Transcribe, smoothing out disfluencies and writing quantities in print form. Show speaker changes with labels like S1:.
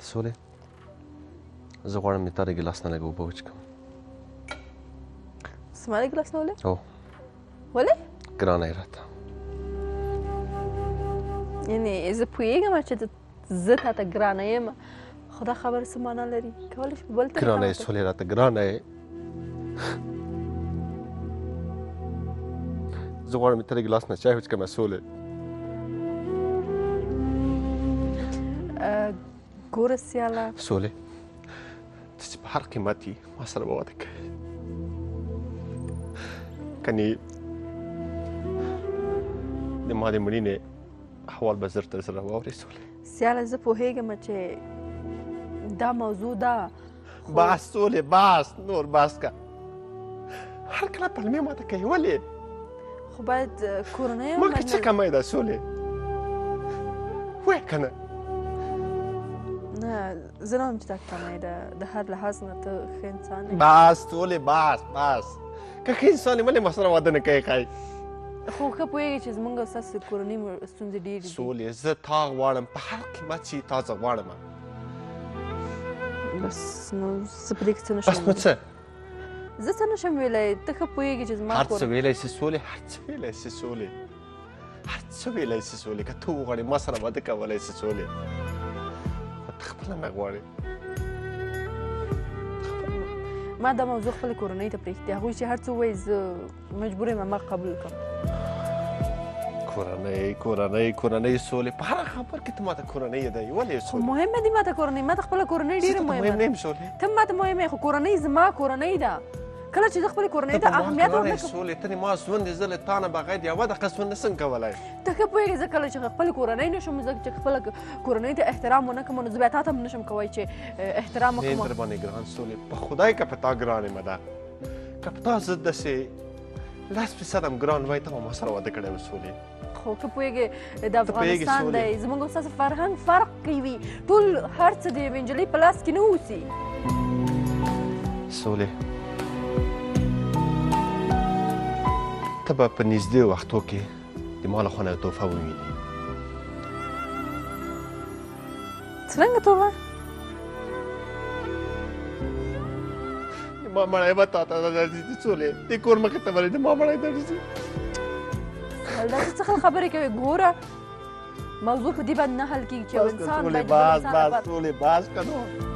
S1: سولې زه غواړم د تا د ګیلاس نه لږ اوبه وچکم.
S2: زما د ګیلاس نه ولې؟
S1: هو.
S2: ولې؟
S1: ګرانه یې راته.
S2: یعنې زه پوهېږم چې زه تا ته ګرانه یم، خو دا خبره څه معنا لري؟ کولی شو په بل طریقه
S1: ګرانه یې سولې راته ګرانه یې. زه غواړم د تا د ګیلاس نه چای وچکمه سولې.
S2: ګوره سیاله
S1: سولې ته چې په هر قیمت یې ما سره به واده کوې، کنې د ما د مړینې احوال به زر تر زره واورې سولې.
S2: سیاله زه پوهېږم چې دا موضوع ده.
S1: بس سولې بس نور بس که هر کله پلمې ماته کوي ولې؟
S2: خو باید کورنۍ
S1: ما که څه کمی ده سولې وایه که نه؟
S2: نه زه نه وایم چې دا کمی ده، د هر لحاظ نه ته ښه انسان یې.
S1: بس سولې بس بس که ښه انسان یې ولې ما سره واده نه کوې ښایي؟
S2: خو ښه پوهېږې چې زمونږ او ستاسو کورنۍ ستونزې ډېرې دي.
S1: سولې زه تا غواړم په هر قیمت چې تا زه غواړم.
S2: بس نو زه په دې کې څه نه
S1: بس
S2: شم
S1: نو څه؟
S2: زه څه نه شم ویلی، ته ښه پوهېږې چې زما
S1: هر څه ویلی سي سولې، هر څه ویلی سي سولې، هر څه ویلی سي سولې. که ته وغواړې ما سره واده کولی سي سولې، خو ته خپله نه غواړې.
S2: ما دا موضوع خپلې کورنۍ ته پرېږدي، هغوی چې هر څه ووایي زه مجبور یم هماغه قبول کړم.
S1: کورنۍ کورنۍ کورنۍ سولې په هره خبر کې ته ماته کورنۍ یادوي ولې
S2: خو
S1: سولې؟
S2: مهمه دي ماته کورنۍ، ماته خپله کورنۍ ډېره
S1: مهم
S2: مهمه
S1: نه
S2: ده.
S1: یم سولې.
S2: ته ماته مهمه یې، خو کورنۍ زما کورنۍ ده. کله چې زه خپلې کورنۍ ته اهمیت ورنکړم.
S1: سولې ته ما ژوند زه له تا نه بغیر د یوه دقیقه ژوند نشم کولی.
S2: ته ښه پوهېږې زه کله چې خپلې کورنۍ نه شم، زه چې خپله کورنۍ ته احترام ونه کړم نو زه بیا تا ته هم نه شم کوی چې احترام
S1: نه
S2: وکړم.
S1: در باندې ګران سولې په خدای که په تا ګران یم ده، که په تا زه داسې 10% هم ګران وای ته به ما سره واده کړی و سولې.
S2: خو که پوهېږې د افغانستان دی زموږ او ستاسو فرهنګ فرق کوي، ټول هر څه د یوې نجلۍ په لاس کې نه اوسي.
S1: سولې ته به په نږدې وختو کې د ما له خوا نه یو تحفه ووینې.
S2: څرنګه توبه؟
S1: د ما مړی به تا ته درځي سولې، دې کور مخې ته به د ما مړی درځي.
S2: دا څه خبرې کوې؟ ګوره موضوع په دې باندې نه حل کېږي چې یو انسان باید
S1: بس بس سولې بس که نو